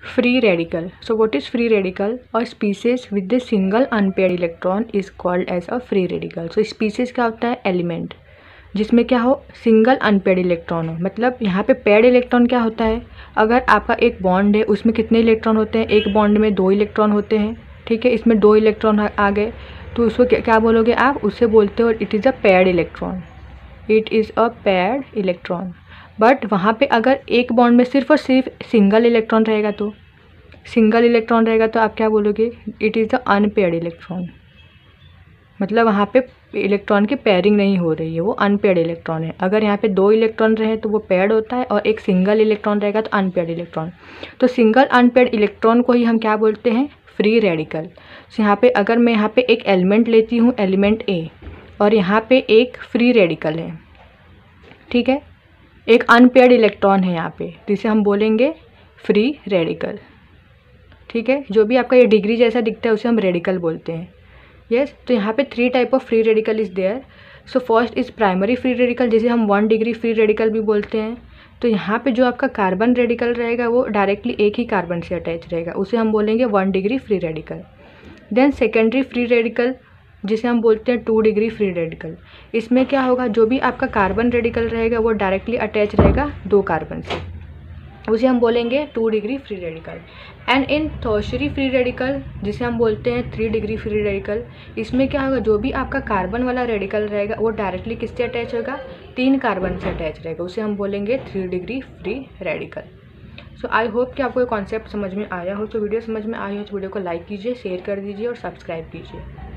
Free radical. So what is free radical? A species with a single unpaired electron is called as a free radical. So species क्या होता है? Element जिसमें क्या हो, single unpaired electron हो। मतलब यहाँ पे पेड इलेक्ट्रॉन क्या होता है, अगर आपका एक बॉन्ड है उसमें कितने इलेक्ट्रॉन होते हैं, एक बॉन्ड में 2 इलेक्ट्रॉन होते हैं, ठीक है, इसमें 2 इलेक्ट्रॉन आ गए तो उसको क्या बोलोगे आप, उससे बोलते हो it is a paired electron, it is a paired electron. But वहाँ पे अगर एक बॉन्ड में सिर्फ और सिर्फ सिंगल इलेक्ट्रॉन रहेगा तो आप क्या बोलोगे, it is a unpaired electron. मतलब वहाँ पे इलेक्ट्रॉन की पेयरिंग नहीं हो रही है, वो अनपेड इलेक्ट्रॉन है। अगर यहाँ पे 2 इलेक्ट्रॉन रहे तो वो पेड होता है और एक सिंगल इलेक्ट्रॉन रहेगा तो अनपेड इलेक्ट्रॉन। तो सिंगल अनपेड इलेक्ट्रॉन को ही हम क्या बोलते हैं, फ्री रेडिकल। तो यहाँ पे अगर मैं यहाँ पे एक एलिमेंट लेती हूँ, एलिमेंट ए, और यहाँ पे एक फ्री रेडिकल है, ठीक है, एक अनपेड इलेक्ट्रॉन है यहाँ पे, जिसे हम बोलेंगे फ्री रेडिकल, ठीक है। जो भी आपका ये डिग्री जैसा दिखता है उसे हम रेडिकल बोलते हैं। यस, तो यहाँ पे 3 type of free radical is there. So first is primary free radical, जिसे हम 1 डिग्री फ्री रेडिकल भी बोलते हैं। तो यहाँ पे जो आपका कार्बन रेडिकल रहेगा वो डायरेक्टली एक ही कार्बन से अटैच रहेगा, उसे हम बोलेंगे 1 degree free radical. Then secondary free radical, जिसे हम बोलते हैं 2 डिग्री फ्री रेडिकल। इसमें क्या होगा, जो भी आपका कार्बन रेडिकल रहेगा वो डायरेक्टली अटैच रहेगा 2 कार्बन से, उसे हम बोलेंगे 2 degree free radical. And in tertiary free radical, जिसे हम बोलते हैं 3 डिग्री फ्री रेडिकल, इसमें क्या होगा, जो भी आपका कार्बन वाला रेडिकल रहेगा वो डायरेक्टली किससे अटैच होगा, 3 कार्बन से अटैच रहेगा, उसे हम बोलेंगे 3 degree free radical. So I hope कि आपको ये कॉन्सेप्ट समझ में आया हो। तो वीडियो समझ में आई हो तो वीडियो को लाइक कीजिए, शेयर कर दीजिए और सब्सक्राइब कीजिए।